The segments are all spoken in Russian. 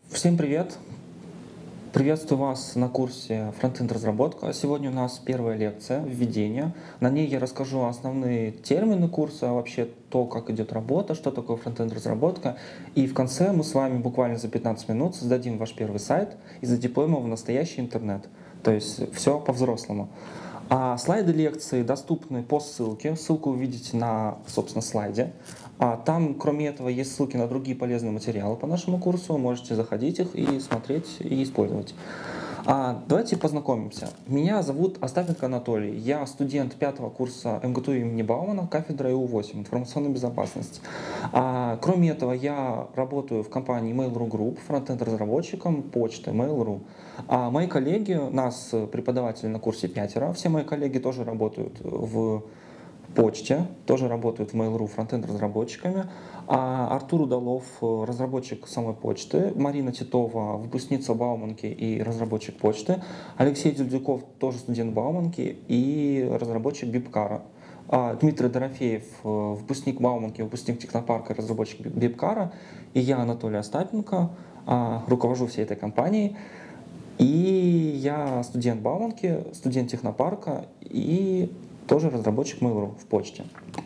Всем привет! Приветствую вас на курсе Frontend разработка. Сегодня у нас первая лекция, введение. На ней я расскажу основные термины курса, вообще то, как идет работа, что такое Frontend разработка. И в конце мы с вами буквально за 15 минут создадим ваш первый сайт и задеплоим его в настоящий интернет. То есть все по-взрослому. А слайды лекции доступны по ссылке. Ссылку вы видите на, собственно, слайде. Там, кроме этого, есть ссылки на другие полезные материалы по нашему курсу. Можете заходить их и смотреть, и использовать. Давайте познакомимся. Меня зовут Остапенко Анатолий. Я студент 5-го курса МГТУ имени Баумана, кафедра ИУ-8, информационная безопасность. Кроме этого, я работаю в компании Mail.ru Group, фронтенд-разработчиком почты Mail.ru. Мои коллеги, нас преподаватели на курсе 5, все мои коллеги тоже работают в почте, тоже работают в Mail.ru фронтенд-разработчиками. Артур Удалов, разработчик самой почты, Марина Титова, выпускница Бауманки и разработчик почты, Алексей Дюдюков, тоже студент Бауманки и разработчик Бибкара. Дмитрий Дорофеев, выпускник Бауманки, выпускник Технопарка, разработчик Бибкара, и я, Анатолий Остапенко, руковожу всей этой компанией. И я студент Бауманки, студент Технопарка и тоже разработчик Mail.ru в почте.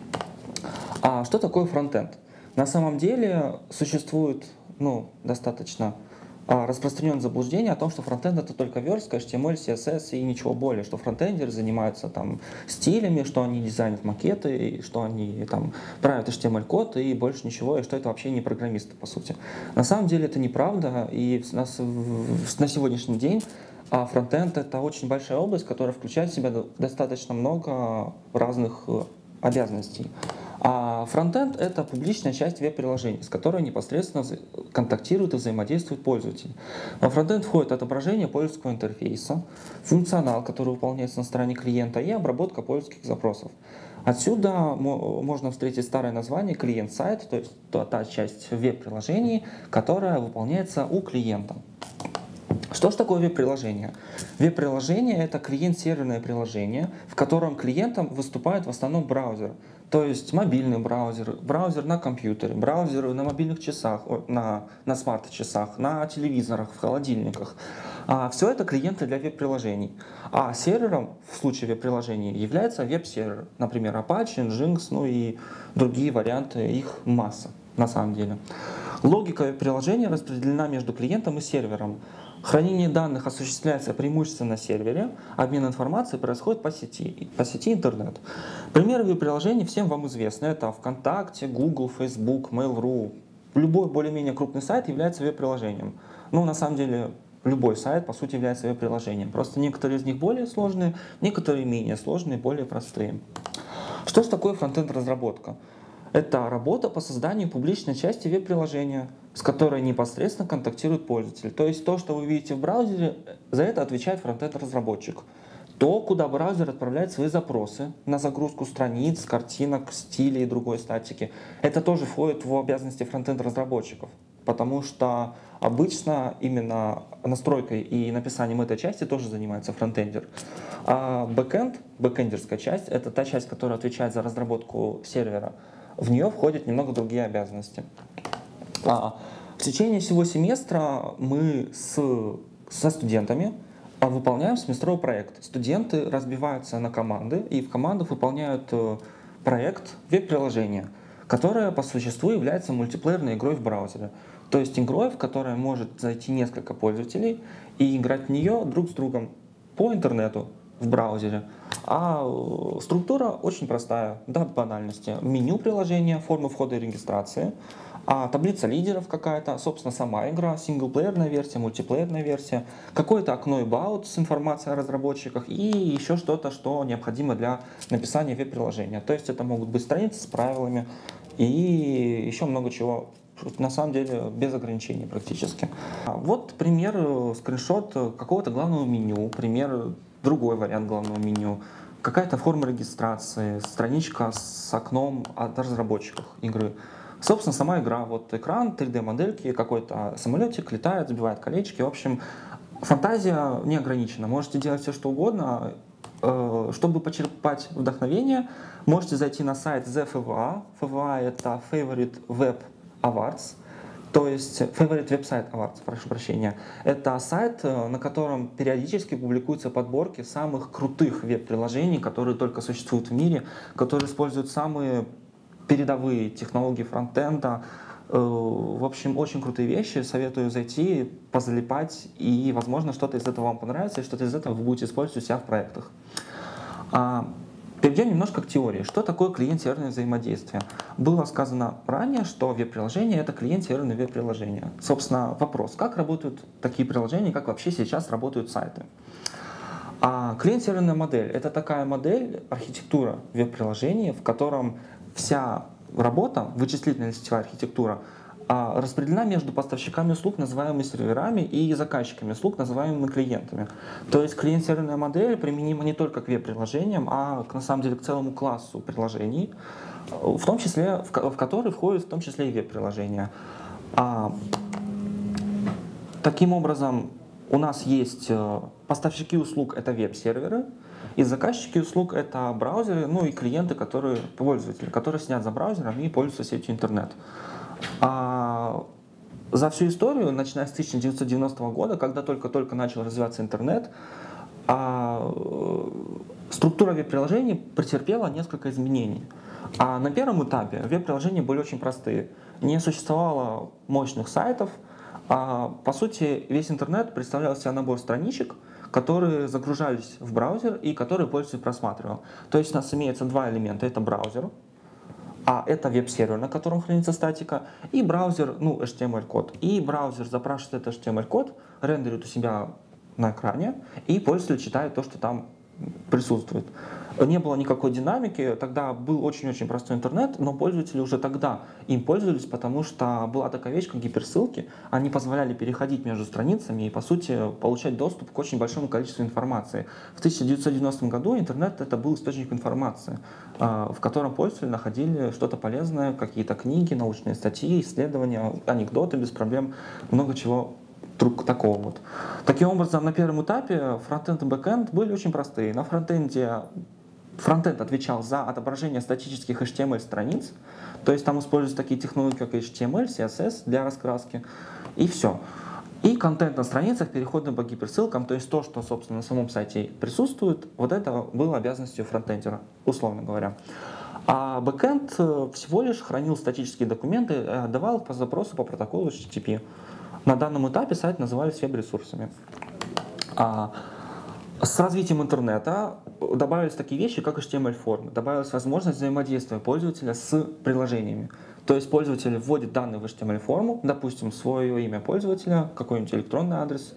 Что такое фронтенд? На самом деле существует достаточно распространенное заблуждение о том, что фронтенд это только верстка, HTML, CSS и ничего более, что фронтендеры занимаются стилями, что они дизайнят макеты, что они правят HTML-код и больше ничего, и что это вообще не программисты по сути. На самом деле это неправда, и на сегодняшний день фронтенд это очень большая область, которая включает в себя достаточно много разных обязанностей. Фронтенд — это публичная часть веб-приложения, с которой непосредственно контактирует и взаимодействует пользователь. Во фронтенд входит отображение пользовательского интерфейса, функционал, который выполняется на стороне клиента, и обработка пользовательских запросов. Отсюда можно встретить старое название клиент-сайт, то есть та часть веб-приложений, которая выполняется у клиента. Что же такое веб-приложение? Веб-приложение — это клиент-серверное приложение, в котором клиентом выступает в основном браузер. То есть мобильный браузер, браузер на компьютере, браузеры на мобильных часах, на смарт-часах, на телевизорах, в холодильниках. Все это клиенты для веб-приложений. А сервером в случае веб-приложений является веб-сервер, например, Apache, Nginx, и другие варианты, их масса на самом деле. Логика веб-приложения распределена между клиентом и сервером. Хранение данных осуществляется преимущественно на сервере, обмен информацией происходит по сети интернет. Примеры веб-приложений всем вам известны. Это ВКонтакте, Google, Facebook, Mail.ru. Любой более-менее крупный сайт является веб-приложением. На самом деле, любой сайт, по сути, является веб-приложением. Просто некоторые из них более сложные, некоторые менее сложные, более простые. Что же такое фронтенд-разработка? Это работа по созданию публичной части веб-приложения, с которой непосредственно контактирует пользователь. То есть то, что вы видите в браузере, за это отвечает фронтенд-разработчик. То, куда браузер отправляет свои запросы на загрузку страниц, картинок, стилей и другой статики, это тоже входит в обязанности фронтенд-разработчиков. Потому что обычно именно настройкой и написанием этой части тоже занимается фронтендер. А бэкэндерская часть, это та часть, которая отвечает за разработку сервера. В нее входят немного другие обязанности. В течение всего семестра мы со студентами выполняем семестровой проект. Студенты разбиваются на команды и в командах выполняют проект веб-приложения, которое по существу является мультиплеерной игрой в браузере. То есть игрой, в которой может зайти несколько пользователей и играть в нее друг с другом по интернету в браузере. Структура очень простая, до банальности. Меню приложения, формы входа и регистрации, таблица лидеров какая-то, собственно, сама игра, синглплеерная версия, мультиплеерная версия, какое-то окно about с информацией о разработчиках и еще что-то, что необходимо для написания веб-приложения. То есть это могут быть страницы с правилами и еще много чего. На самом деле без ограничений практически. Вот пример, скриншот какого-то главного меню, пример другой вариант главного меню, какая-то форма регистрации, страничка с окном от разработчиков игры. Собственно, сама игра, вот экран, 3D-модельки, какой-то самолетик летает, сбивает колечки. В общем, фантазия не ограничена. Можете делать все, что угодно. Чтобы почерпать вдохновение, можете зайти на сайт The FWA. FWA — это Favorite Web Awards. То есть Favorite Website Awards, прошу прощения, это сайт, на котором периодически публикуются подборки самых крутых веб-приложений, которые только существуют в мире, которые используют самые передовые технологии фронтенда. В общем, очень крутые вещи. Советую зайти, позалипать, и, возможно, что-то из этого вам понравится, и что-то из этого вы будете использовать у себя в проектах. Перейдем немножко к теории. Что такое клиент-серверное взаимодействие? Было сказано ранее, что веб-приложение — это клиент-серверное веб-приложение. Собственно, вопрос, как работают такие приложения, как вообще сейчас работают сайты? Клиент-серверная модель — это такая модель, архитектура веб-приложения, в котором вся работа, вычислительная сетевая архитектура, распределена между поставщиками услуг, называемыми серверами, и заказчиками услуг, называемыми клиентами. То есть клиент-серверная модель применима не только к веб-приложениям, а на самом деле к целому классу приложений, в том числе, в который входят в том числе и веб-приложения. Таким образом, у нас есть поставщики услуг — это веб-серверы, и заказчики услуг — это браузеры, ну и клиенты, пользователи, которые сидят за браузером и пользуются сетью интернет. За всю историю, начиная с 1990 года, когда только-только начал развиваться интернет, структура веб-приложений претерпела несколько изменений. На первом этапе веб-приложения были очень простые. Не существовало мощных сайтов. По сути, весь интернет представлял из себя набор страничек, которые загружались в браузер и которые пользователь просматривал. То есть у нас имеется два элемента. Это браузер, это веб-сервер, на котором хранится статика, и браузер, ну, HTML-код. И браузер запрашивает этот HTML-код, рендерит у себя на экране, и пользователь читает то, что там присутствует. Не было никакой динамики, тогда был очень-очень простой интернет, но пользователи уже тогда им пользовались, потому что была такая вещь, как гиперссылки. Они позволяли переходить между страницами и, по сути, получать доступ к очень большому количеству информации. В 1990 году интернет — это был источник информации, в котором пользователи находили что-то полезное, какие-то книги, научные статьи, исследования, анекдоты без проблем, много чего такого вот. Таким образом, на первом этапе фронтенд и бэкенд были очень простые. На фронтенде фронтенд отвечал за отображение статических HTML-страниц, то есть там используются такие технологии, как HTML, CSS для раскраски, и все. И контент на страницах, переходы по гиперссылкам, то есть то, что, собственно, на самом сайте присутствует, вот это было обязанностью фронтендера, условно говоря. А бэкенд всего лишь хранил статические документы, давал их по запросу по протоколу HTTP. На данном этапе сайт назывались веб-ресурсами. С развитием интернета добавились такие вещи, как HTML-формы. Добавилась возможность взаимодействия пользователя с приложениями. То есть пользователь вводит данные в HTML-форму, допустим, свое имя пользователя, какой-нибудь электронный адрес,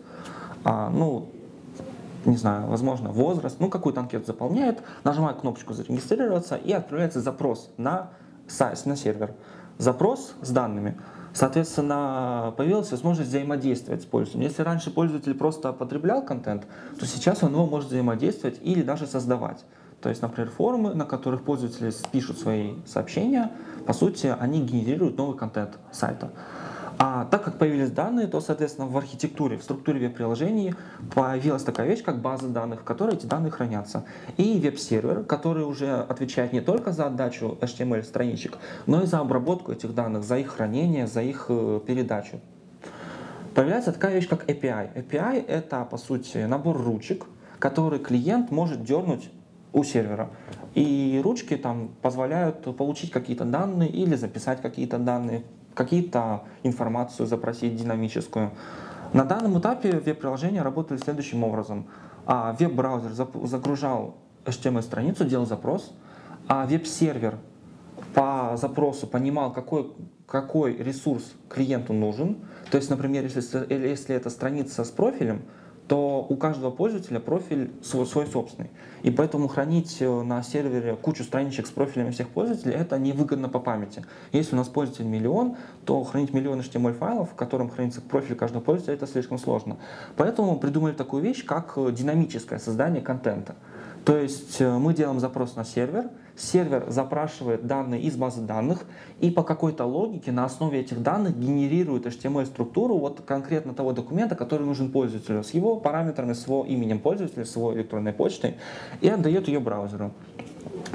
не знаю, возможно, возраст, какую-то анкету заполняет, нажимает кнопочку «Зарегистрироваться» и отправляется запрос на сайт, на сервер. Запрос с данными. Соответственно, появилась возможность взаимодействовать с пользователем. Если раньше пользователь просто потреблял контент, то сейчас он его может взаимодействовать или даже создавать. То есть, например, форумы, на которых пользователи пишут свои сообщения, по сути, они генерируют новый контент сайта. Так как появились данные, то, соответственно, в архитектуре, в структуре веб-приложений появилась такая вещь, как база данных, в которой эти данные хранятся. И веб-сервер, который уже отвечает не только за отдачу HTML-страничек, но и за обработку этих данных, за их хранение, за их передачу. Появляется такая вещь, как API. API — это, по сути, набор ручек, который клиент может дернуть у сервера. И ручки там позволяют получить какие-то данные или записать какие-то данные, какие-то информацию запросить динамическую. На данном этапе веб-приложения работали следующим образом. Веб-браузер загружал HTML-страницу, делал запрос, а веб-сервер по запросу понимал, какой ресурс клиенту нужен. То есть, например, если это страница с профилем, то у каждого пользователя профиль свой собственный. И поэтому хранить на сервере кучу страничек с профилями всех пользователей — это невыгодно по памяти. Если у нас пользователь миллион, то хранить миллион HTML-файлов, в котором хранится профиль каждого пользователя, это слишком сложно. Поэтому мы придумали такую вещь, как динамическое создание контента. То есть мы делаем запрос на сервер запрашивает данные из базы данных и по какой-то логике на основе этих данных генерирует HTML-структуру вот конкретно того документа, который нужен пользователю, с его параметрами, с его именем пользователя, с его электронной почтой, и отдает ее браузеру.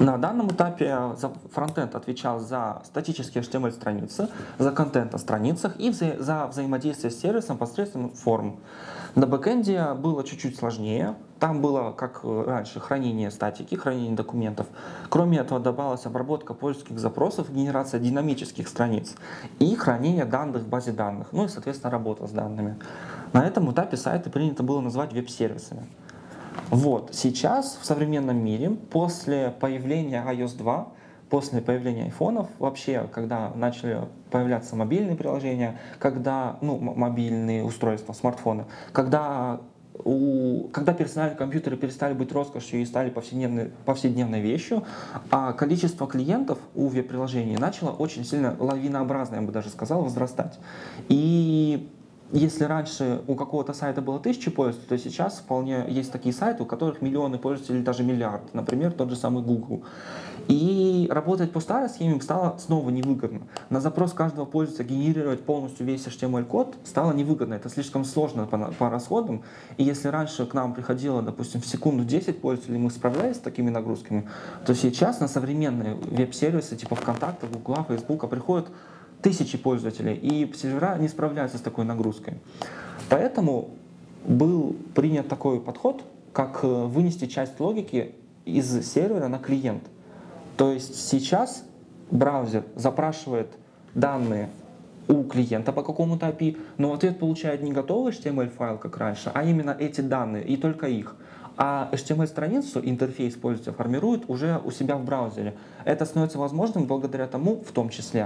На данном этапе фронтенд отвечал за статические HTML-страницы, за контент о страницах и за взаимодействие с сервисом посредством форм. На бэкэнде было чуть-чуть сложнее. Там было, как раньше, хранение статики, хранение документов. Кроме этого добавилась обработка пользовательских запросов, генерация динамических страниц и хранение данных в базе данных, ну и, соответственно, работа с данными. На этом этапе сайты принято было назвать веб-сервисами. Вот, сейчас в современном мире, после появления iOS 2, после появления айфонов, вообще, когда начали появляться мобильные приложения, когда, мобильные устройства, смартфоны, когда персональные компьютеры перестали быть роскошью и стали повседневной вещью, а количество клиентов у веб-приложений начало очень сильно лавинообразно, я бы даже сказал, возрастать. И если раньше у какого-то сайта было 1000 пользователей, то сейчас вполне есть такие сайты, у которых миллионы пользователей или даже миллиард. Например, тот же самый Google. И работать по старой схеме стало снова невыгодно. На запрос каждого пользователя генерировать полностью весь HTML-код стало невыгодно. Это слишком сложно по расходам. И если раньше к нам приходило, допустим, в секунду 10 пользователей, мы справлялись с такими нагрузками, то сейчас на современные веб-сервисы типа ВКонтакта, Гугла, Фейсбука приходят тысячи пользователей, и сервера не справляются с такой нагрузкой. Поэтому был принят такой подход, как вынести часть логики из сервера на клиент. То есть сейчас браузер запрашивает данные у клиента по какому-то API, но в ответ получает не готовый HTML-файл, как раньше, а именно эти данные, и только их. А HTML-страницу интерфейс пользователя формирует уже у себя в браузере. Это становится возможным благодаря тому, в том числе,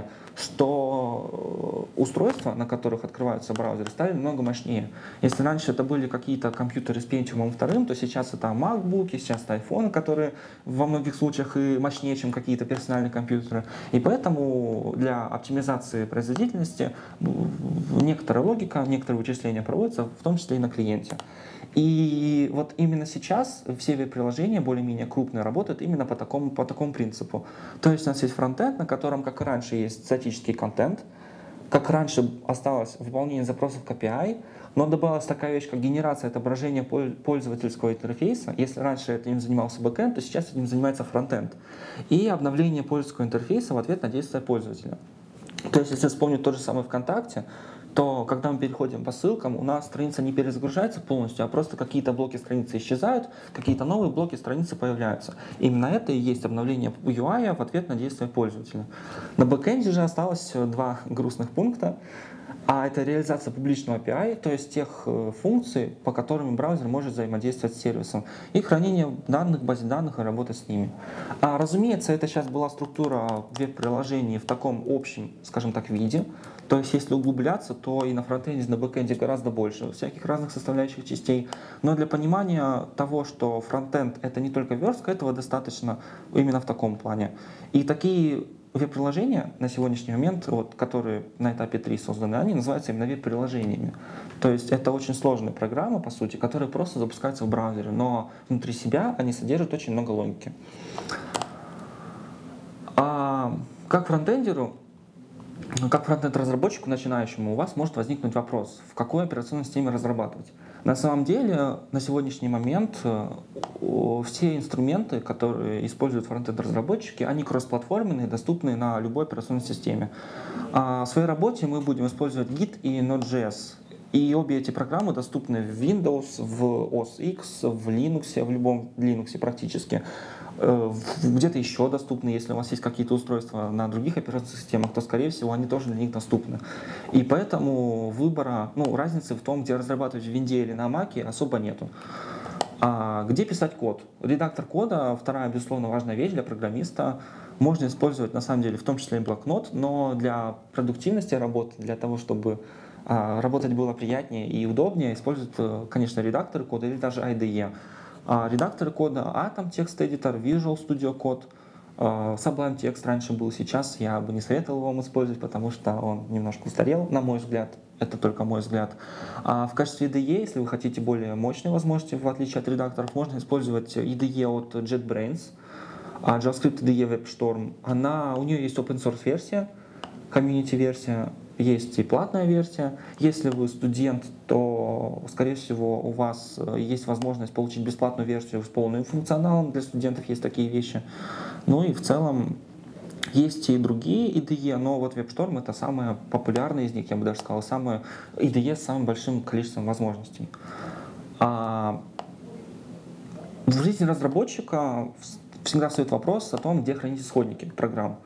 что устройства, на которых открываются браузеры, стали намного мощнее. Если раньше это были какие-то компьютеры с Pentium 2, то сейчас это MacBook, сейчас это iPhone, которые во многих случаях и мощнее, чем какие-то персональные компьютеры. И поэтому для оптимизации производительности некоторая логика, некоторые вычисления проводятся, в том числе и на клиенте. И вот именно сейчас все веб-приложения более-менее крупные работают именно по такому принципу. То есть у нас есть фронтенд, на котором, как и раньше, есть статический контент, как раньше осталось выполнение запросов к API, но добавилась такая вещь, как генерация отображения пользовательского интерфейса. Если раньше этим занимался бэкэнд, то сейчас этим занимается фронтенд. И обновление пользовательского интерфейса в ответ на действия пользователя. То есть, если вспомнить тот же самый ВКонтакте, то когда мы переходим по ссылкам, у нас страница не перезагружается полностью, а просто какие-то блоки страницы исчезают, какие-то новые блоки страницы появляются. Именно это и есть обновление UI в ответ на действия пользователя. На бэкэнде же осталось два грустных пункта. А это реализация публичного API, то есть тех функций, по которым браузер может взаимодействовать с сервисом, и хранение данных в базе данных и работа с ними. Разумеется, это сейчас была структура веб-приложений в таком общем, скажем так, виде. То есть если углубляться, то и на фронтенде, и на бэкенде гораздо больше всяких разных составляющих частей. Но для понимания того, что фронтенд — это не только верстка, этого достаточно именно в таком плане. И такие веб-приложения на сегодняшний момент, которые на этапе 3 созданы, они называются именно веб-приложениями. То есть это очень сложные программы, по сути, которые просто запускаются в браузере, но внутри себя они содержат очень много логики. Как фронтендеру, как фронтенд-разработчику начинающему, у вас может возникнуть вопрос, в какой операционной системе разрабатывать. На самом деле, на сегодняшний момент все инструменты, которые используют фронтенд-разработчики, они кроссплатформенные, доступны на любой операционной системе. В своей работе мы будем использовать Git и Node.js. И обе эти программы доступны в Windows, в OS X, в Linux, в любом Linux практически. Где-то еще доступны, если у вас есть какие-то устройства на других операционных системах, то, скорее всего, они тоже для них доступны. И поэтому выбора, разницы в том, где разрабатывать в Винде или на Маке, особо нету. Где писать код? Редактор кода — вторая, безусловно, важная вещь для программиста. Можно использовать, на самом деле, в том числе и блокнот, но для продуктивности работы, для того, чтобы работать было приятнее и удобнее, используют, конечно, редакторы кода или даже IDE. Редакторы кода Atom Text Editor, Visual Studio Code, Sublime Text раньше был, сейчас я бы не советовал вам использовать, потому что он немножко устарел, на мой взгляд. Это только мой взгляд. В качестве IDE, если вы хотите более мощные возможности, в отличие от редакторов, можно использовать IDE от JetBrains, JavaScript IDE WebStorm. У нее есть open source версия, community версия, есть и платная версия. Если вы студент, то, скорее всего, у вас есть возможность получить бесплатную версию с полным функционалом. Для студентов есть такие вещи. Ну и в целом есть и другие IDE, но вот WebStorm это самая популярная из них, я бы даже сказал, самая IDE с самым большим количеством возможностей. А в жизни разработчика всегда встает вопрос о том, где хранить исходники программ.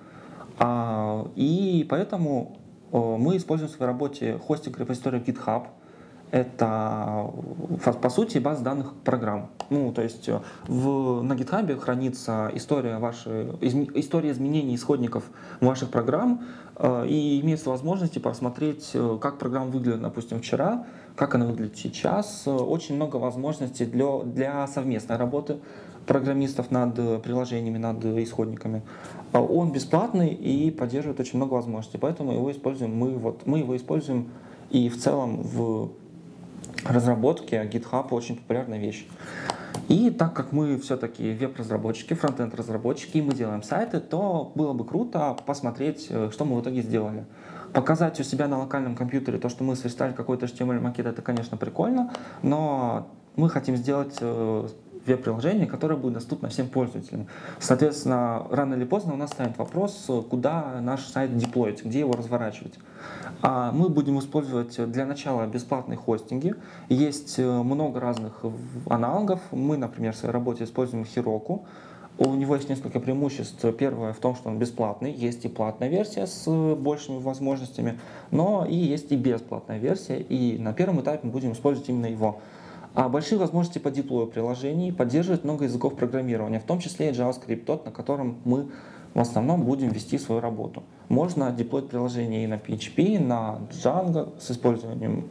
И поэтому мы используем в своей работе хостинг репозитория GitHub. Это, по сути, база данных программ. Ну, то есть на GitHub хранится история изменений исходников ваших программ, и имеется возможность посмотреть, как программа выглядела, допустим, вчера, как она выглядит сейчас. Очень много возможностей для совместной работы программистов над приложениями, над исходниками. Он бесплатный и поддерживает очень много возможностей, поэтому его используем мы его используем и в целом в разработке GitHub очень популярная вещь. И так как мы все-таки веб-разработчики, фронтенд-разработчики, и мы делаем сайты, то было бы круто посмотреть, что мы в итоге сделали. Показать у себя на локальном компьютере то, что мы сверстали какой-то HTML-макет, это, конечно, прикольно, но мы хотим сделать веб-приложение, которое будет доступно всем пользователям. Соответственно, рано или поздно у нас станет вопрос, куда наш сайт деплоить, где его разворачивать. Мы будем использовать для начала бесплатные хостинги. Есть много разных аналогов. Мы, например, в своей работе используем Heroku. У него есть несколько преимуществ. Первое в том, что он бесплатный. Есть и платная версия с большими возможностями, но и есть и бесплатная версия. И на первом этапе мы будем использовать именно его. Большие возможности по деплою приложений, поддерживает много языков программирования, в том числе и JavaScript, тот, на котором мы в основном будем вести свою работу. Можно деплоить приложение и на PHP, на Django, с использованием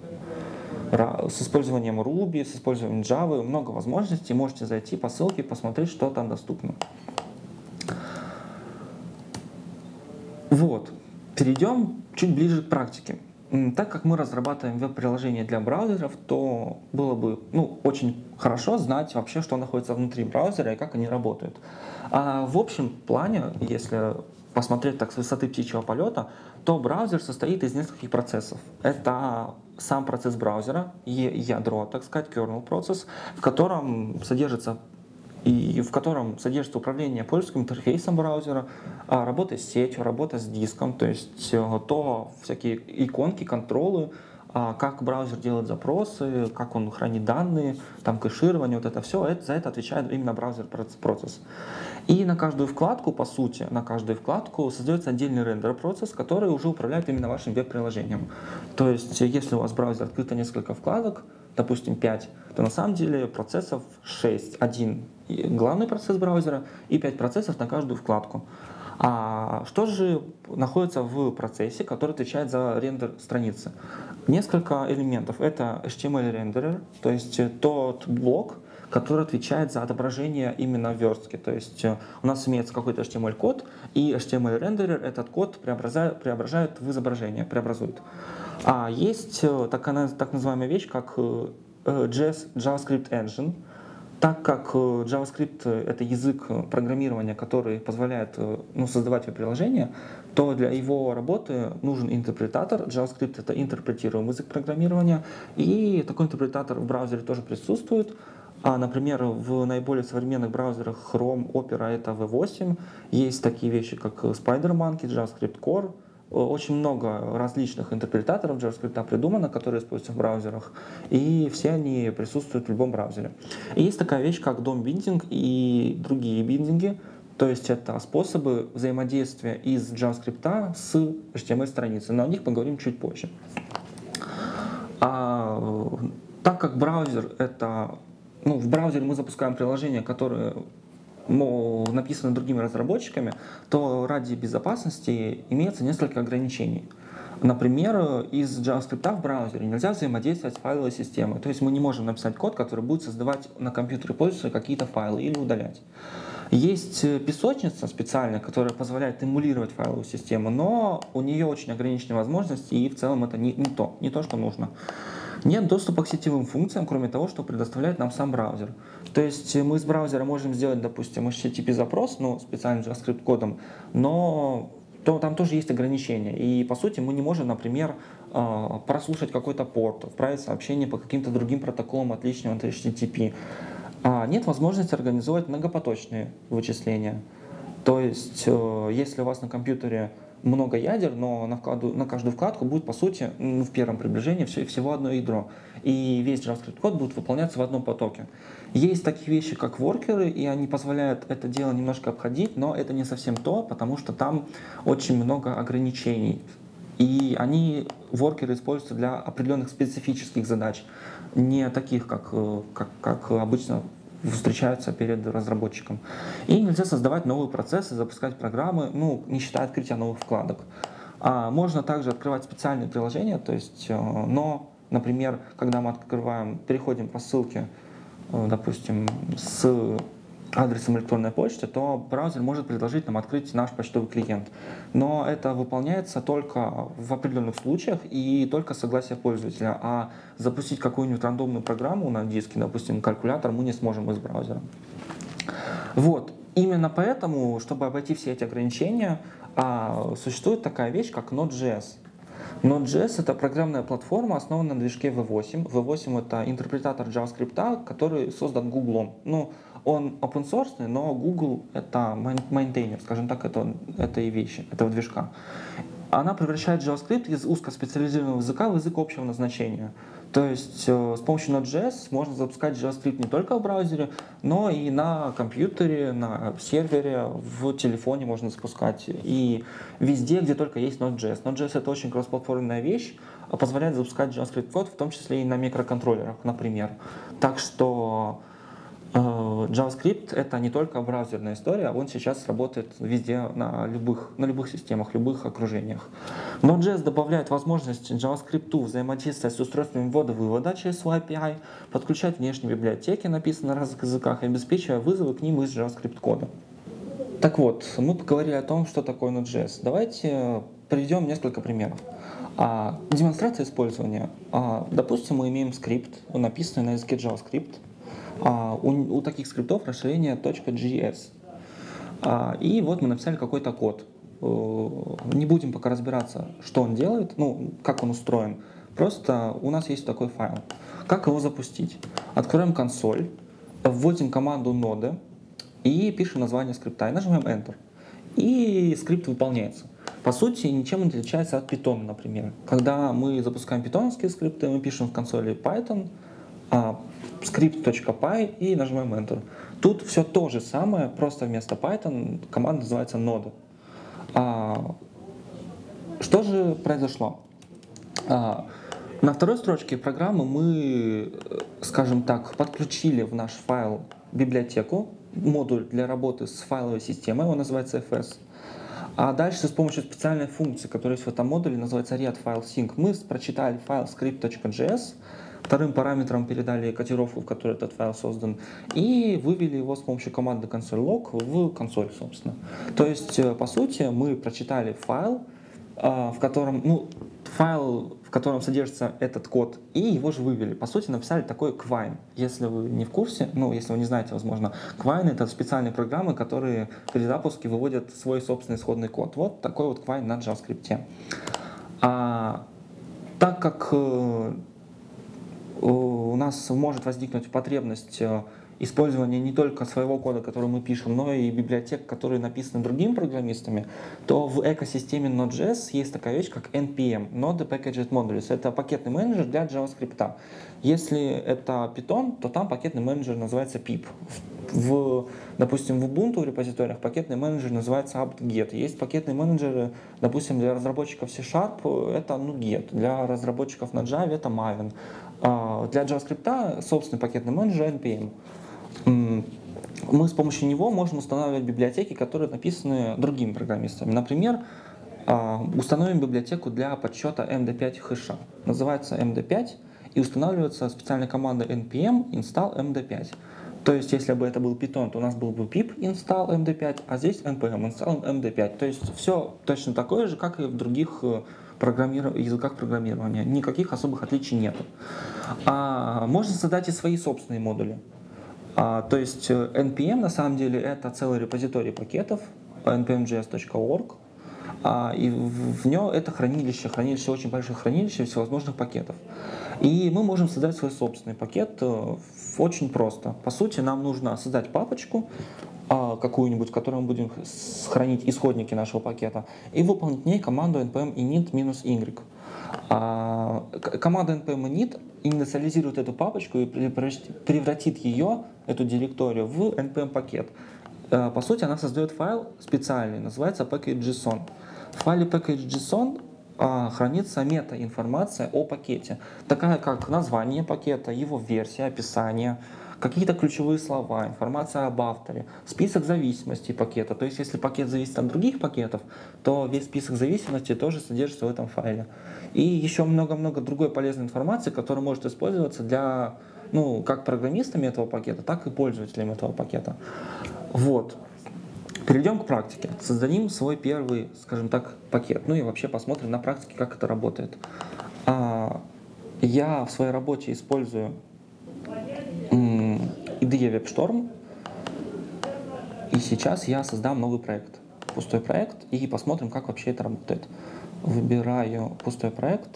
Ruby, с использованием Java, много возможностей. Можете зайти по ссылке, посмотреть, что там доступно. Вот, перейдем чуть ближе к практике. Так как мы разрабатываем веб-приложения для браузеров, то было бы очень хорошо знать вообще, что находится внутри браузера и как они работают. В общем плане, если посмотреть так с высоты птичьего полета, то браузер состоит из нескольких процессов. Это сам процесс браузера, ядро, так сказать, kernel процесс, в котором содержится управление пользовательским интерфейсом браузера, работа с сетью, работа с диском, то есть всякие иконки, контролы, как браузер делает запросы, как он хранит данные, там кэширование, вот это все, за это отвечает именно браузер-процесс. И на каждую вкладку, по сути, создается отдельный рендер-процесс, который уже управляет именно вашим веб-приложением. То есть, если у вас в браузере открыто несколько вкладок, допустим 5, то на самом деле процессов 6. Один главный процесс браузера и 5 процессов на каждую вкладку. Что же находится в процессе, который отвечает за рендер страницы? Несколько элементов. Это HTML-рендерер, то есть тот блок, который отвечает за отображение именно верстки. То есть у нас имеется какой-то HTML-код, и HTML-рендерер этот код преображает в изображение, преобразует. Есть так называемая вещь, как JavaScript Engine. Так как JavaScript — это язык программирования, который позволяет создавать веб-приложение, то для его работы нужен интерпретатор. JavaScript — это интерпретируемый язык программирования, и такой интерпретатор в браузере тоже присутствует. Например, в наиболее современных браузерах Chrome, Opera — это V8. Есть такие вещи, как SpiderMonkey, JavaScript Core. Очень много различных интерпретаторов JavaScript придумано, которые используются в браузерах, и все они присутствуют в любом браузере. И есть такая вещь, как DOM-биндинг и другие биндинги, то есть это способы взаимодействия из JavaScript с HTML-страницей, но о них поговорим чуть позже. Так как браузер — это... в браузере мы запускаем приложения, которые написаны другими разработчиками, то ради безопасности имеется несколько ограничений. Например, из JavaScript в браузере нельзя взаимодействовать с файловой системой. То есть мы не можем написать код, который будет создавать на компьютере пользователя какие-то файлы или удалять. Есть песочница специальная, которая позволяет эмулировать файловую систему, но у нее очень ограниченные возможности, и в целом это не то, что нужно. Нет доступа к сетевым функциям, кроме того, что предоставляет нам сам браузер. То есть мы из браузера можем сделать, допустим, HTTP-запрос, специальным JavaScript-кодом, но там тоже есть ограничения. И по сути мы не можем, например, прослушать какой-то порт, отправить сообщение по каким-то другим протоколам, отличным от HTTP. Нет возможности организовать многопоточные вычисления. То есть, если у вас на компьютере много ядер, но на каждую вкладку будет, по сути, в первом приближении всего одно ядро. И весь JavaScript-код будет выполняться в одном потоке. Есть такие вещи, как воркеры, и они позволяют это дело немножко обходить, но это не совсем то, потому что там очень много ограничений. И воркеры используются для определенных специфических задач, не таких, как обычно встречаются перед разработчиком. И нельзя создавать новые процессы, запускать программы, не считая открытия новых вкладок. Можно также открывать специальные приложения, то есть, например, когда мы переходим по ссылке, допустим, с адресом электронной почты, то браузер может предложить нам открыть наш почтовый клиент. Но это выполняется только в определенных случаях и только с согласия пользователя. А запустить какую-нибудь рандомную программу на диске, допустим, калькулятор, мы не сможем из браузера. Вот. Именно поэтому, чтобы обойти все эти ограничения, существует такая вещь, как Node.js. Node.js — это программная платформа, основанная на движке V8. V8 — это интерпретатор JavaScript, который создан Google. Он open source, но Google — это maintainer, скажем так, этой вещи, этого движка. Она превращает JavaScript из узкоспециализированного языка в язык общего назначения. То есть с помощью Node.js можно запускать JavaScript не только в браузере, но и на компьютере, на сервере, в телефоне можно запускать. И везде, где только есть Node.js. Node.js — это очень кроссплатформенная вещь, позволяет запускать JavaScript-код, в том числе и на микроконтроллерах, например. Так что JavaScript — это не только браузерная история, он сейчас работает везде, на любых системах, любых окружениях. Node.js добавляет возможность JavaScript взаимодействовать с устройствами ввода-вывода через свой API, подключать внешние библиотеки, написанные на разных языках, и обеспечивая вызовы к ним из JavaScript-кода. Так вот, мы поговорили о том, что такое Node.js. Давайте приведем несколько примеров. Демонстрация использования. Допустим, мы имеем скрипт, написанный на языке JavaScript. У таких скриптов расширение .js. И вот мы написали какой-то код. Не будем пока разбираться, что он делает, как он устроен. Просто у нас есть такой файл. Как его запустить? Откроем консоль, вводим команду node и пишем название скрипта и нажимаем Enter. И скрипт выполняется. По сути, ничем не отличается от Python, например. Когда мы запускаем питоновские скрипты, мы пишем в консоли Python, script.py и нажимаем Enter. Тут все то же самое, просто вместо Python команда называется node. Что же произошло? На второй строчке программы мы, скажем так, подключили в наш файл библиотеку, модуль для работы с файловой системой, он называется fs. А дальше с помощью специальной функции, которая есть в этом модуле, называется readFileSync, мы прочитали файл script.js, вторым параметром передали котировку, в которой этот файл создан, и вывели его с помощью команды console.log в консоль, собственно. То есть, по сути, мы прочитали файл, в котором содержится этот код, и его же вывели. По сути, написали такой Quine. Если вы не в курсе, если вы не знаете, возможно, Quine — это специальные программы, которые при запуске выводят свой собственный исходный код. Вот такой вот Quine на JavaScript. Так как у нас может возникнуть потребность использования не только своего кода, который мы пишем, но и библиотек, которые написаны другими программистами, то в экосистеме Node.js есть такая вещь, как NPM, Node Packaged Modules. Это пакетный менеджер для JavaScript. Если это Python, то там пакетный менеджер называется pip. Допустим, в Ubuntu репозиториях пакетный менеджер называется apt-get. Есть пакетные менеджеры, допустим, для разработчиков C#, это NuGet, для разработчиков на Java это Maven. Для JavaScript собственный пакетный менеджер NPM. Мы с помощью него можем устанавливать библиотеки, которые написаны другими программистами. Например, установим библиотеку для подсчета MD5 хэша. Называется MD5 и устанавливается специальной командой npm install MD5. То есть, если бы это был Python, то у нас был бы pip install MD5, а здесь npm install MD5. То есть, все точно такое же, как и в других языках программирования. Никаких особых отличий нет. Можно создать и свои собственные модули. То есть npm на самом деле это целый репозиторий пакетов npmjs.org. И в нем это хранилище очень большое хранилище всевозможных пакетов. И мы можем создать свой собственный пакет очень просто. По сути, нам нужно создать папочку какую-нибудь, в которой мы будем хранить исходники нашего пакета, и выполнить в ней команду npm init-y. Команда npm init инициализирует эту папочку и превратит ее, эту директорию, в npm пакет. По сути, она создает файл специальный, называется package.json. В файле package.json хранится мета-информация о пакете, такая как название пакета, его версия, описание, какие-то ключевые слова, информация об авторе, список зависимостей пакета. То есть, если пакет зависит от других пакетов, то весь список зависимостей тоже содержится в этом файле. И еще много-много другой полезной информации, которая может использоваться для, как программистами этого пакета, так и пользователями этого пакета. Вот. Перейдем к практике. Создадим свой первый, скажем так, пакет. И вообще посмотрим на практике, как это работает. Я в своей работе использую IDE WebStorm. И сейчас я создам новый проект. Пустой проект. И посмотрим, как вообще это работает. Выбираю пустой проект.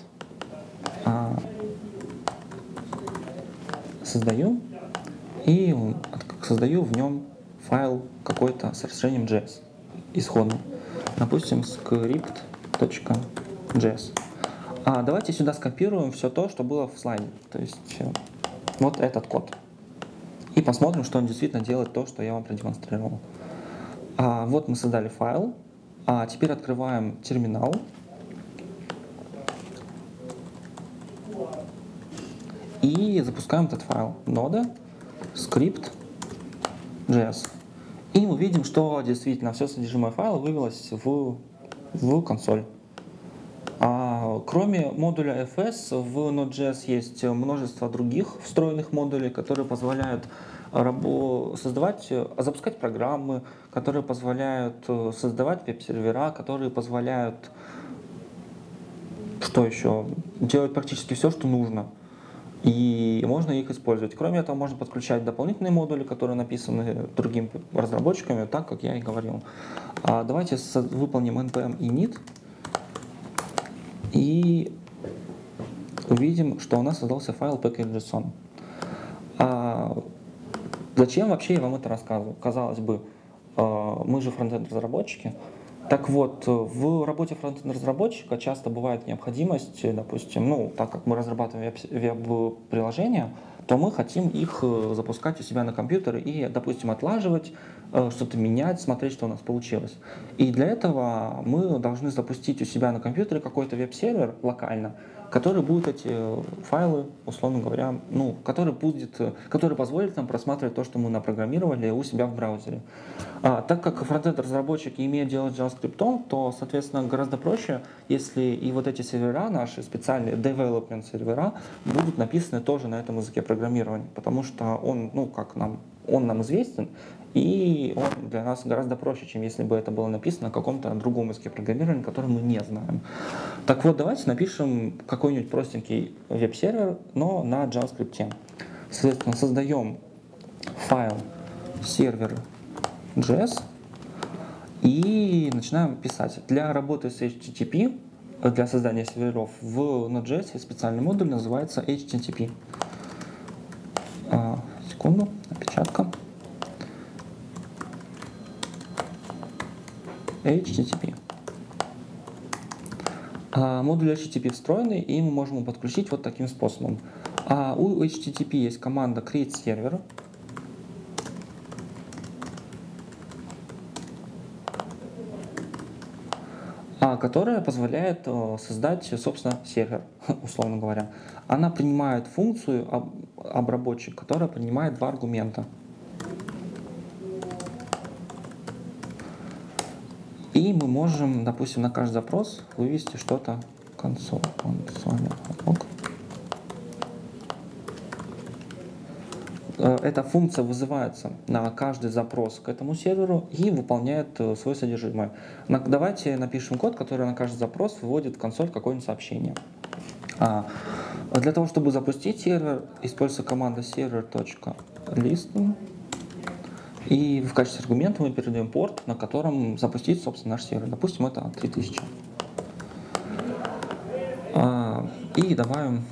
Создаю. И создаю в нем файл какой-то с расширением JS исходный. Допустим, script.js. Давайте сюда скопируем все то, что было в слайде. То есть вот этот код. И посмотрим, что он действительно делает то, что я вам продемонстрировал. Вот мы создали файл. Теперь открываем терминал. И запускаем этот файл. Нода script.js. И мы видим, что действительно все содержимое файла вывелось в консоль. Кроме модуля FS, в Node.js есть множество других встроенных модулей, которые позволяют запускать программы, которые позволяют создавать веб-сервера, которые позволяют делать практически все, что нужно. И можно их использовать. Кроме этого, можно подключать дополнительные модули, которые написаны другими разработчиками, так как я и говорил. Давайте выполним npm init и увидим, что у нас создался файл package.json. Зачем вообще я вам это рассказываю? Казалось бы, мы же фронтенд-разработчики. Так вот, в работе фронтенд-разработчика часто бывает необходимость, допустим, так как мы разрабатываем веб-приложения, то мы хотим их запускать у себя на компьютере и, допустим, отлаживать, что-то менять, смотреть, что у нас получилось. И для этого мы должны запустить у себя на компьютере какой-то веб-сервер локально, который будет эти файлы, условно говоря, который позволит нам просматривать то, что мы напрограммировали у себя в браузере. Так как фронтенд-разработчики умеют делать JavaScript, то, соответственно, гораздо проще, если и вот эти сервера, наши специальные development сервера, будут написаны тоже на этом языке программирования, потому что он нам известен, и он для нас гораздо проще, чем если бы это было написано на каком-то другом языке программирования, который мы не знаем. Так вот, давайте напишем какой-нибудь простенький веб-сервер, но на JavaScript. Соответственно, создаем файл server.js и начинаем писать. Для работы с HTTP, для создания серверов в Node.js есть специальный модуль, называется HTTP. Секунду, опечатка. HTTP. Модуль HTTP встроенный, и мы можем его подключить вот таким способом. У HTTP есть команда create server. Которая позволяет создать, собственно, сервер, условно говоря. Она принимает функцию обработчик, которая принимает два аргумента. И мы можем, допустим, на каждый запрос вывести что-то консоль. Эта функция вызывается на каждый запрос к этому серверу и выполняет свое содержимое. Давайте напишем код, который на каждый запрос выводит в консоль какое-нибудь сообщение. Для того, чтобы запустить сервер, используется команда server.listen. И в качестве аргумента мы передаем порт, на котором запустить, собственно, наш сервер. Допустим, это 3000. И добавим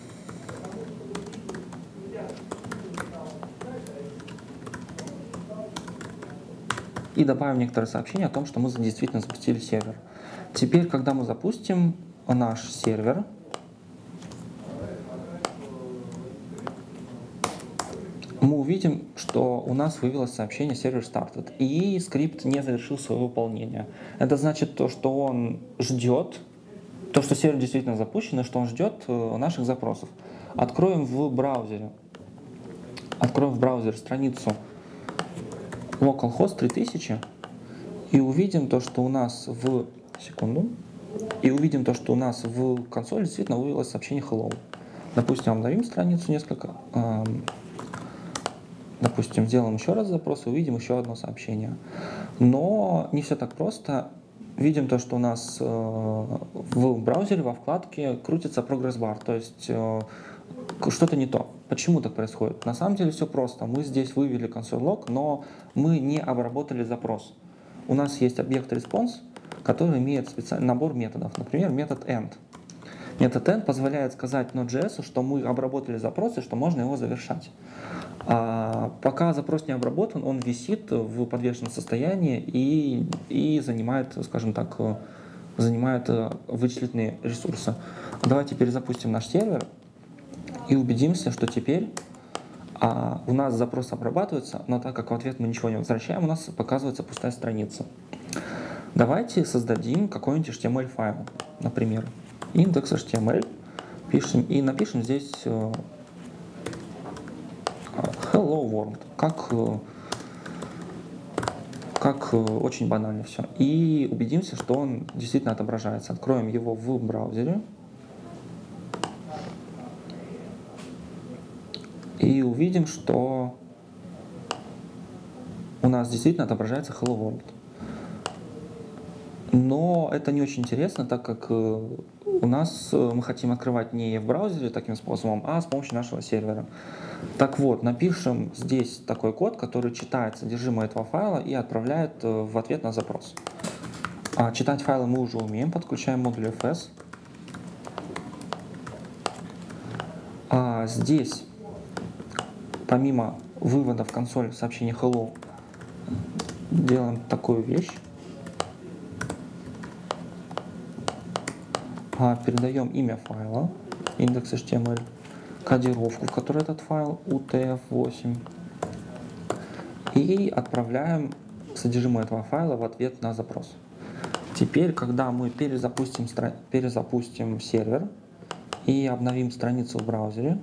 некоторые сообщения о том, что мы действительно запустили сервер. Теперь, когда мы запустим наш сервер, мы увидим, что у нас вывелось сообщение «Сервер started», и скрипт не завершил свое выполнение. Это значит то, что он ждет, то, что сервер действительно запущен, и что он ждет наших запросов. Откроем в браузере страницу localhost 3000 и увидим то, что у нас в консоли действительно вывелось сообщение hello. Допустим, обновим страницу допустим, сделаем еще раз запрос и увидим еще одно сообщение. Но не все так просто. Видим то, что у нас в браузере во вкладке крутится progress bar, то есть что-то не то. Почему так происходит? На самом деле все просто. Мы здесь вывели console.log, но мы не обработали запрос. У нас есть объект response, который имеет специальный набор методов, например, метод end. Метод end позволяет сказать Node.js, что мы обработали запрос и что можно его завершать. Пока запрос не обработан, он висит в подвешенном состоянии и занимает, скажем так, вычислительные ресурсы. Давайте перезапустим наш сервер и убедимся, что теперь у нас запрос обрабатывается, но так как в ответ мы ничего не возвращаем, у нас показывается пустая страница. Давайте создадим какой-нибудь HTML-файл, например, index.html, пишем и напишем здесь hello world, как очень банально все. И убедимся, что он действительно отображается. Откроем его в браузере. И увидим, что у нас действительно отображается hello world. Но это не очень интересно, так как мы хотим открывать не в браузере таким способом, а с помощью нашего сервера. Так вот, напишем здесь такой код, который читает содержимое этого файла и отправляет в ответ на запрос. Читать файлы мы уже умеем, подключаем модуль fs. Здесь, помимо вывода в консоль сообщения hello, делаем такую вещь. Передаем имя файла, index.html, кодировку, в которой этот файл, utf8, и отправляем содержимое этого файла в ответ на запрос. Теперь, когда мы перезапустим сервер и обновим страницу в браузере,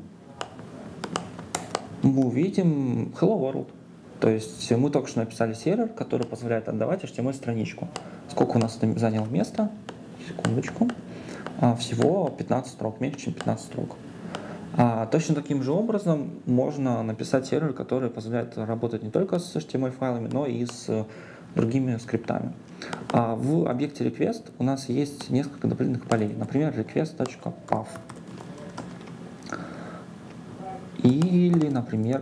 мы увидим hello world. То есть мы только что написали сервер, который позволяет отдавать HTML-страничку. Сколько у нас это заняло места? Секундочку. Всего 15 строк, меньше, чем 15 строк. Точно таким же образом можно написать сервер, который позволяет работать не только с HTML-файлами, но и с другими скриптами. В объекте request у нас есть несколько дополнительных полей, например, request.path или, например,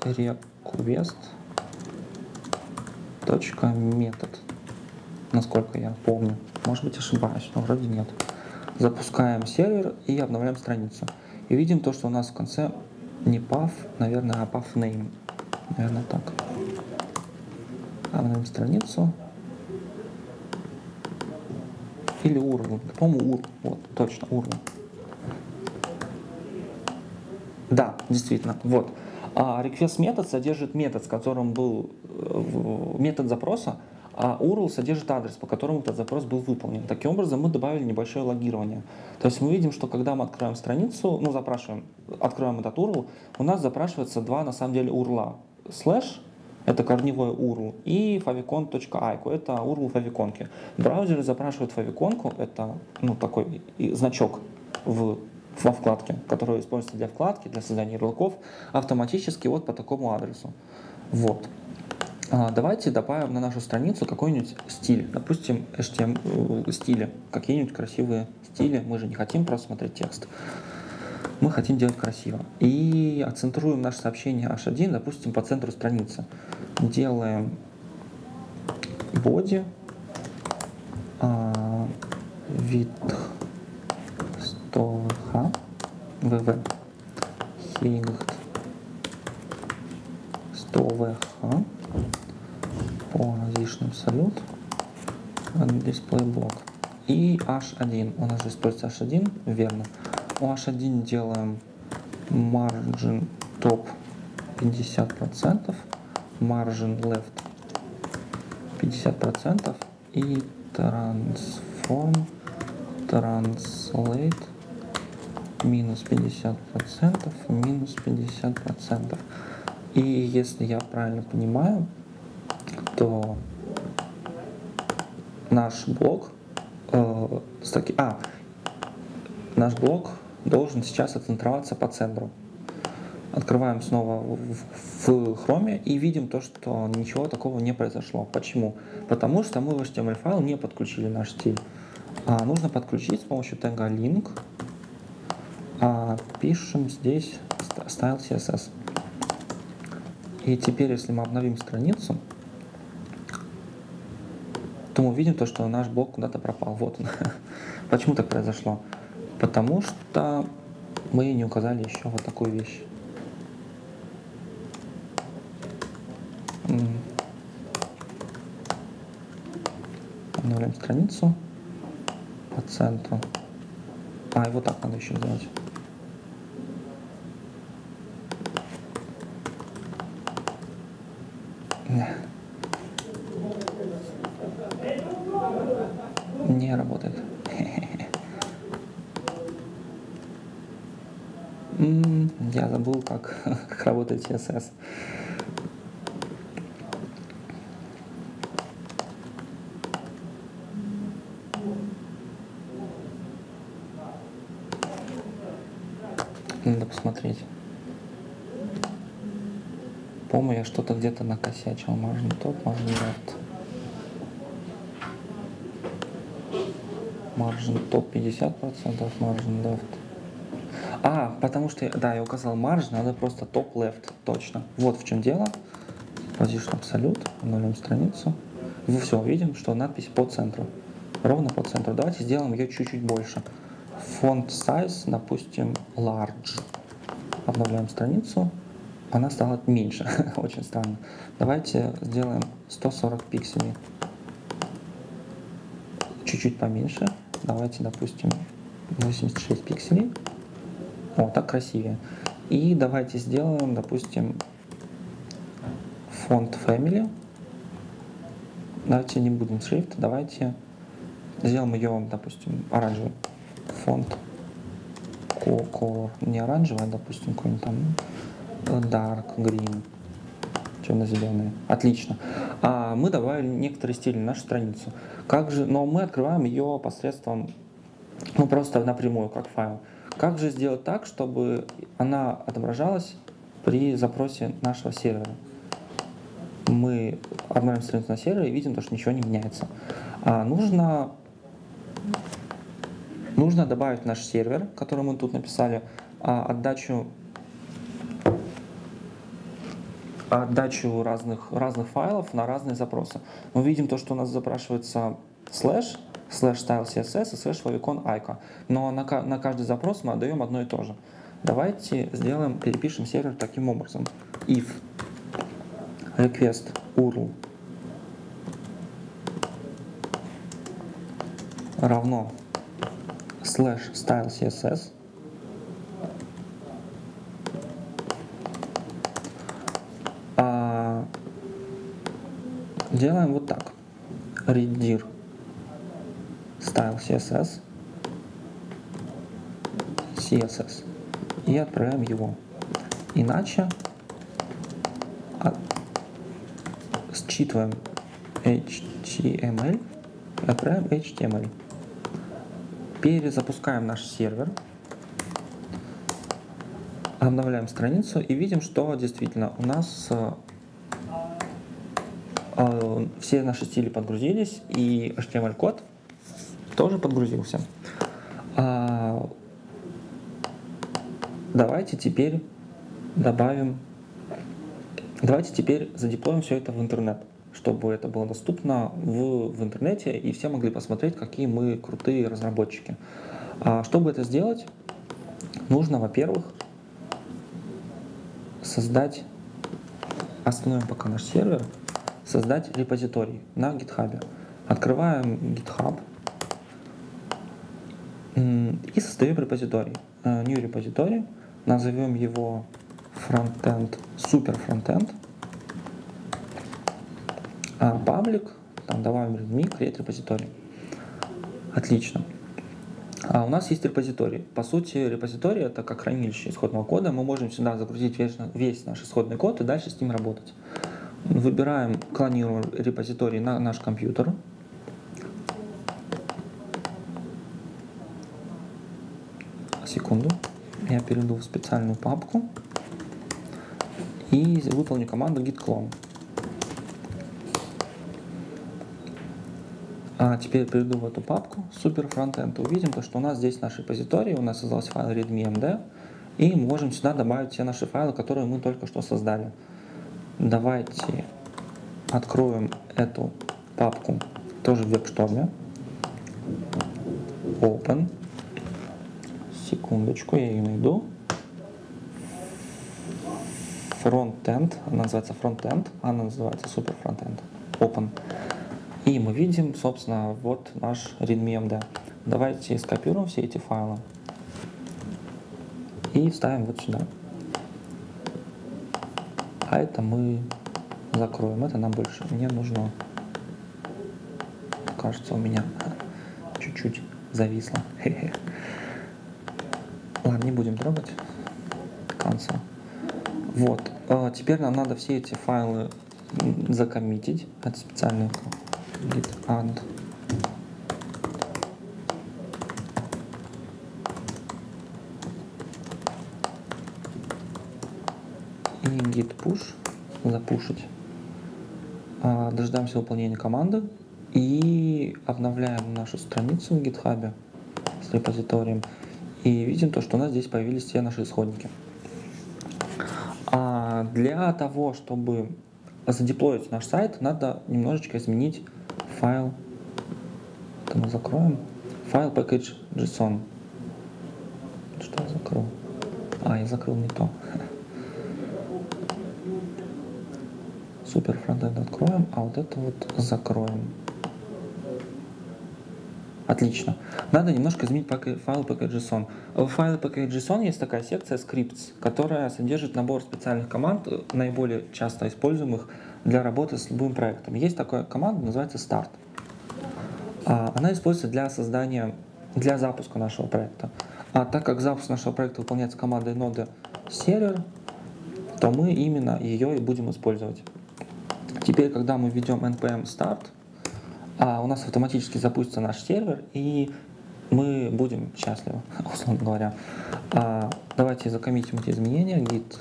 request.method, насколько я помню. Может быть, ошибаюсь, но вроде нет. Запускаем сервер и обновляем страницу. И видим то, что у нас в конце не path, наверное, а path name. Наверное, так. Обновим страницу. Или URL. По-моему, URL. Вот, точно, URL. Да, действительно. Вот. Request метод содержит метод, с которым был метод запроса, а URL содержит адрес, по которому этот запрос был выполнен. Таким образом, мы добавили небольшое логирование. То есть мы видим, что когда мы открываем страницу, открываем этот URL, у нас запрашивается два, на самом деле, URL. Слэш — это корневой URL, и favicon.icon — это URL favicon. В браузере запрашивают favicon, это такой значок во вкладке, который используется для вкладки, для создания ярлыков, автоматически вот по такому адресу. Вот. Давайте добавим на нашу страницу какой-нибудь стиль, допустим, HTML стили, какие-нибудь красивые стили, мы же не хотим просто смотреть текст. мы хотим делать красиво. И отцентруем наше сообщение H1, допустим, по центру страницы. Делаем body width 100 vv height 100 vh position absolute display block и H1. У нас же используется H1, верно. У H1 делаем margin top 50%, margin left 50% и transform translate минус 50%, минус 50%. И если я правильно понимаю, то наш блок наш блок должен сейчас отцентроваться по центру. Открываем снова в Chrome и видим то, что ничего такого не произошло. Почему? Потому что мы в HTML файл не подключили наш стиль. Нужно подключить с помощью тега link. Пишем здесь style CSS. И теперь, если мы обновим страницу, то мы видим то, что наш блок куда-то пропал. Вот он. Почему так произошло? Потому что мы не указали еще вот такую вещь. Обновляем страницу по центру. И вот так надо еще сделать. Не работает. Я забыл, как работает CSS. Надо посмотреть. По-моему, я что-то где-то накосячил. Margin top, margin left. Margin top 50%, margin left. Потому что, да, я указал margin, надо просто top left, точно. Вот в чем дело. Position absolute, обновляем страницу. Все, видим, что надпись по центру. Ровно по центру. Давайте сделаем ее чуть-чуть больше. Font size, допустим, large. Обновляем страницу. Она стала меньше. Очень странно. Давайте сделаем 140 пикселей. Чуть-чуть поменьше. Давайте, допустим, 86 пикселей. О, так красивее. И давайте сделаем, допустим, font family. Давайте не будем шрифт. Давайте сделаем ее, допустим, оранжевый. Фонд color. Не оранжевый, а, допустим, какой-нибудь там dark green. Темно-зеленый. Отлично. Мы добавили некоторые стили на нашу страницу. Но мы открываем ее посредством, просто напрямую, как файл. Как же сделать так, чтобы она отображалась при запросе нашего сервера? Мы обновим страницу на сервере и видим, что ничего не меняется. Нужно добавить в наш сервер, который мы тут написали, отдачу разных файлов на разные запросы. Мы видим то, что у нас запрашивается слэш style CSS и слэш favicon icon. Но на каждый запрос мы отдаем одно и то же. Давайте перепишем сервер таким образом. If request URL равно slash style CSS делаем вот так. Redir style CSS и отправляем его. Иначе считываем HTML и отправляем HTML. Перезапускаем наш сервер, обновляем страницу и видим, что действительно у нас все наши стили подгрузились и HTML-код тоже подгрузился. Давайте теперь задеплоим все это в интернет, чтобы это было доступно в интернете и все могли посмотреть, какие мы крутые разработчики. Чтобы это сделать, нужно, во-первых, остановим пока наш сервер, создать репозиторий на GitHub. Открываем GitHub и создаем репозиторий. New репозиторий, назовем его frontend, super frontend, public, там добавим readme, create репозиторий. Отлично. У нас есть репозиторий. По сути, репозиторий — это как хранилище исходного кода. Мы можем сюда загрузить весь наш исходный код и дальше с ним работать. Выбираем, клонируем репозиторий на наш компьютер. Секунду. Я перейду в специальную папку и выполню команду git clone. Теперь перейду в эту папку Super Frontend. Увидим, что у нас здесь наш репозиторий, у нас создался файл readme.md, и мы можем сюда добавить все наши файлы, которые мы только что создали. Давайте откроем эту папку тоже в веб-шторме. Open. Секундочку, я ее найду. Frontend, она называется Frontend, она называется Super Frontend. Open. И мы видим, собственно, вот наш readme.md. Давайте скопируем все эти файлы и вставим вот сюда. А это мы закроем, это нам больше не нужно. Кажется, у меня чуть-чуть зависло. Ладно, не будем трогать. Cancel. Вот. Теперь нам надо все эти файлы закоммитить. Это специальный git add и git push запушить. Дождаемся выполнения команды и обновляем нашу страницу в GitHub с репозиторием. И видим то, что у нас здесь появились все наши исходники. Для того, чтобы задеплоить наш сайт, надо немножечко изменить файл. Это мы закроем. Файл package.json. Что я закрыл? Я закрыл не то. Супер фронтенд откроем, а вот это вот закроем. Отлично. Надо немножко изменить файл package.json. В файле package.json есть такая секция scripts, которая содержит набор специальных команд, наиболее часто используемых для работы с любым проектом. Есть такая команда, называется start. Она используется для запуска нашего проекта. Так как запуск нашего проекта выполняется командой ноды сервер, то мы именно ее и будем использовать. Теперь, когда мы введем npm start, у нас автоматически запустится наш сервер, и мы будем счастливы, условно говоря. Давайте закоммитим эти изменения. Git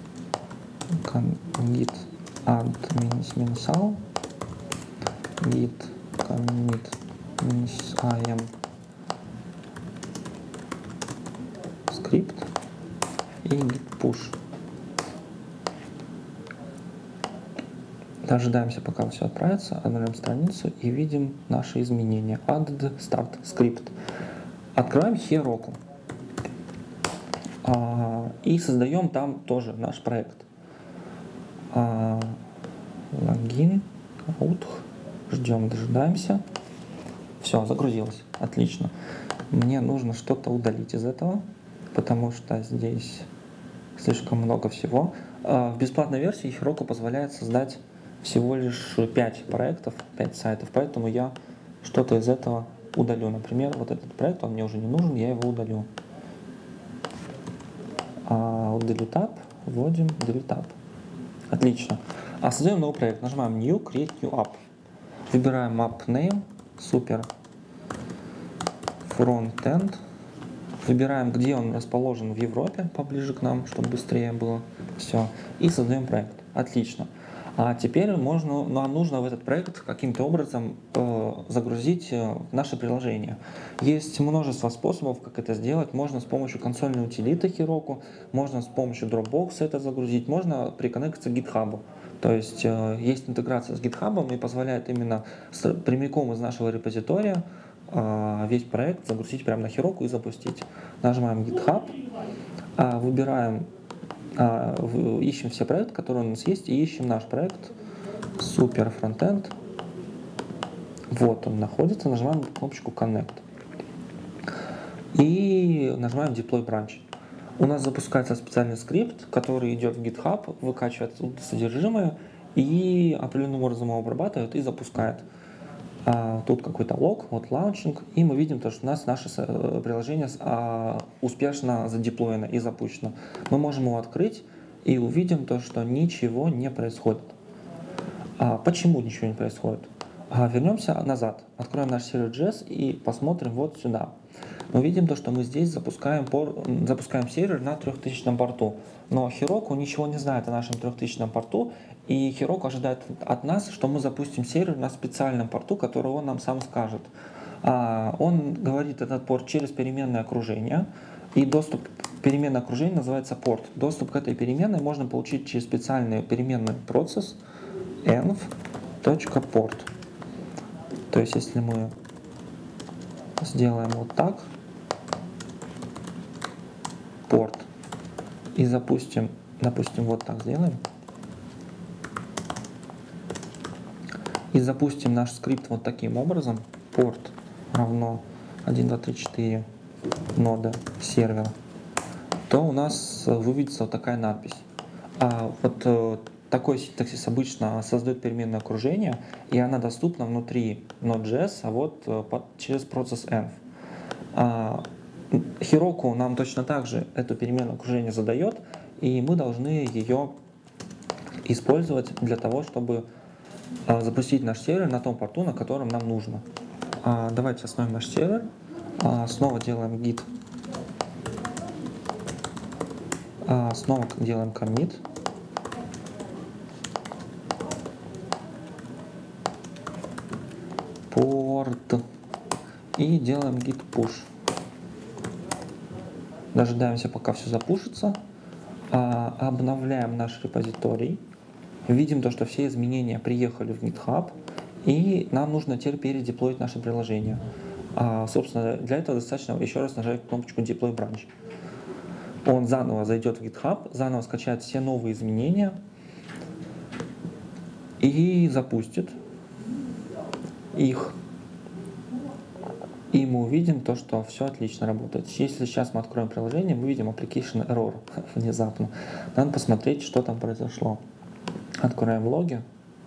add -al, git commit -im script и git push. Дожидаемся, пока все отправится, обновляем страницу и видим наши изменения. Added start script. Открываем Heroku и создаем там тоже наш проект. Логин, out, ждем, дожидаемся. Все, загрузилось. Отлично. Мне нужно что-то удалить из этого, потому что здесь слишком много всего. В бесплатной версии Heroku позволяет создать всего лишь 5 проектов, 5 сайтов, поэтому я что-то из этого удалю. Например, вот этот проект, он мне уже не нужен, я его удалю. Delete tab, вводим delete tab. Отлично. Создаем новый проект, нажимаем New, Create New App. Выбираем App Name, Super Frontend. Выбираем, где он расположен в Европе, поближе к нам, чтобы быстрее было. Все. И создаем проект. Отлично. А теперь нам нужно в этот проект каким-то образом загрузить наше приложение. Есть множество способов, как это сделать. Можно с помощью консольной утилиты Heroku, можно с помощью Dropbox это загрузить, можно приконнектиться к GitHub. То есть есть интеграция с GitHub и позволяет именно прямиком из нашего репозитория весь проект загрузить прямо на Heroku и запустить. Нажимаем GitHub, выбираем, ищем все проекты, которые у нас есть, и ищем наш проект Super Frontend. Вот он находится, нажимаем кнопочку Connect и нажимаем Deploy Branch. У нас запускается специальный скрипт, который идет в GitHub, выкачивает оттуда содержимое и определенным образом его обрабатывает и запускает. Тут какой-то лог, вот launching, и мы видим, что у нас наше приложение успешно задеплоено и запущено. Мы можем его открыть и увидим что ничего не происходит. Почему ничего не происходит? Вернемся назад, откроем наш сервер.js и посмотрим вот сюда. Мы видим что мы здесь запускаем сервер на 3000 порту. Но Heroku ничего не знает о нашем 3000 порту, и Heroku ожидает от нас, что мы запустим сервер на специальном порту, который он нам сам скажет. Он говорит этот порт через переменное окружение, и доступ к переменному окружению называется порт. Доступ к этой переменной можно получить через специальный переменный процесс env.port. То есть если мы сделаем вот так, порт, и запустим, допустим, вот так сделаем, и запустим наш скрипт вот таким образом, порт равно 1, 2, 3, 4 нода сервера, то у нас выведется вот такая надпись. Такой синтаксис обычно создает переменное окружение, и она доступна внутри Node.js, через процесс env. Heroku нам точно так же эту переменное окружение задает, и мы должны ее использовать для того, чтобы запустить наш сервер на том порту, на котором нам нужно. Давайте остановим наш сервер, снова делаем git, снова делаем commit. Порт и делаем git push. Дожидаемся, пока все запушится, обновляем наш репозиторий, видим что все изменения приехали в GitHub, и нам нужно теперь передеплоить наше приложение. Собственно, для этого достаточно еще раз нажать кнопочку Deploy Branch. Он заново зайдет в GitHub, заново скачает все новые изменения и запустит их. И мы увидим что все отлично работает. Если сейчас мы откроем приложение, мы видим application error внезапно. Надо посмотреть, что там произошло. Откроем логи.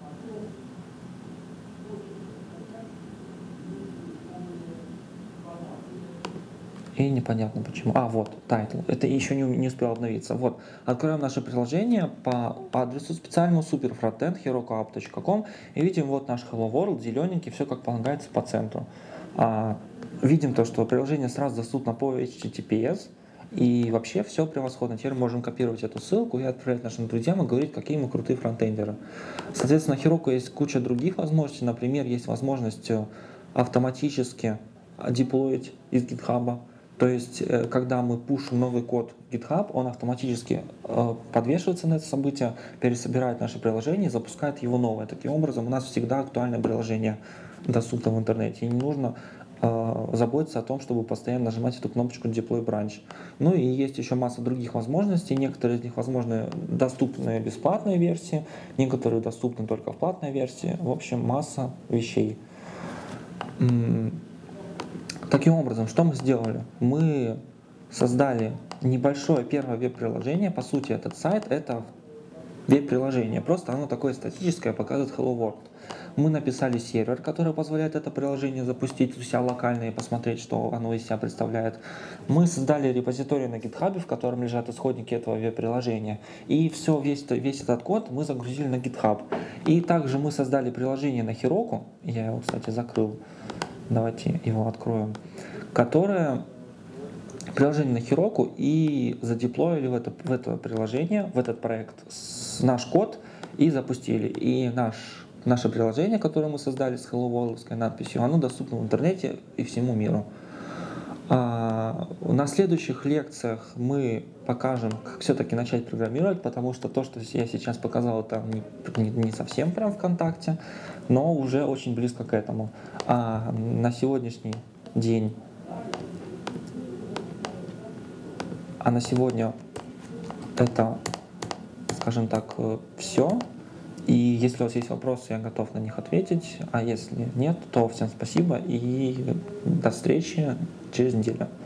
И непонятно почему. Вот, title. Это еще не успел обновиться. Вот, откроем наше приложение по адресу специальному superfrontend herokuapp.com и видим вот наш Hello World, зелененький, все как полагается по центру. Видим что приложение сразу доступно по HTTPS, и вообще все превосходно. Теперь можем копировать эту ссылку и отправлять нашим друзьям и говорить, какие мы крутые фронтендеры. Соответственно, в Heroku есть куча других возможностей. Например, есть возможность автоматически деплоить из GitHub. То есть, когда мы пушим новый код в GitHub, он автоматически подвешивается на это событие, пересобирает наше приложение и запускает его новое. Таким образом, у нас всегда актуальное приложение доступно в интернете. И не нужно заботиться о том, чтобы постоянно нажимать эту кнопочку Deploy Branch. Ну и есть еще масса других возможностей. Некоторые из них возможны доступны в бесплатной версии, некоторые доступны только в платной версии. В общем, масса вещей. Таким образом, что мы сделали? Мы создали небольшое первое веб-приложение. По сути, этот сайт — это веб-приложение. Просто оно такое статическое, показывает Hello World. Мы написали сервер, который позволяет это приложение запустить у себя локально и посмотреть, что оно из себя представляет. Мы создали репозиторий на GitHub, в котором лежат исходники этого веб-приложения. И весь этот код мы загрузили на GitHub. И также мы создали приложение на Heroku. Я его, кстати, закрыл. Давайте его откроем. Которое приложение на Heroku, и задеплоили в это приложение, в этот проект наш код, и запустили. И наше приложение, которое мы создали с Hello World надписью, оно доступно в интернете и всему миру. На следующих лекциях мы покажем, как все-таки начать программировать, потому что то, что я сейчас показал, это не совсем прям ВКонтакте, но уже очень близко к этому. А на сегодняшний день, на сегодня это, скажем так, все. И если у вас есть вопросы, я готов на них ответить. А если нет, то всем спасибо и до встречи через неделю.